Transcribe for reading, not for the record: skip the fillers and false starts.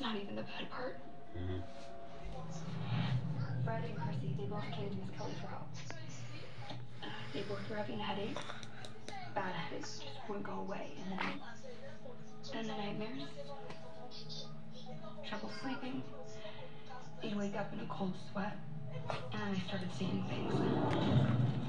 not even the bad part. Mm-hmm. Fred and Chrissy, they both came to Miss Kelly for help. They both were having headaches. Bad headaches just wouldn't go away. And then the nightmares. Trouble sleeping. They'd wake up in a cold sweat. And then I started seeing things.